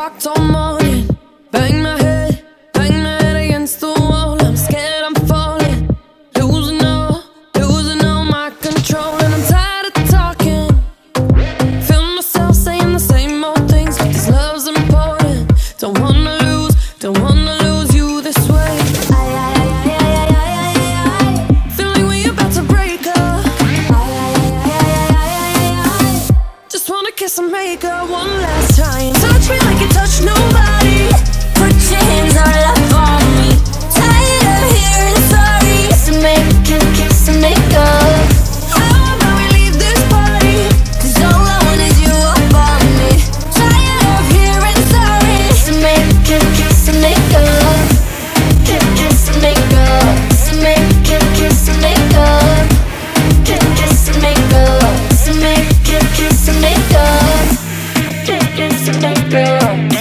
o'clock till morning. Bang my head against the wall. I'm scared I'm falling, losing all my control. And I'm tired of talking, feel myself saying the same old things, but this love's important. Don't wanna lose you this way. Feel like we about to break up. Just wanna kiss and make up one last time. Touch me like you touch nobody. Put your hands all up on me. Tired of hearing sorry. So maybe we can kiss and make up. How about we leave this party? 'Cause all I want is you up on me. Tired of hearing sorry. So maybe we can kiss and make up. Kiss and make up. So maybe we can kiss and make up. Kiss and make up. So maybe we can kiss and make up. Kiss and make up.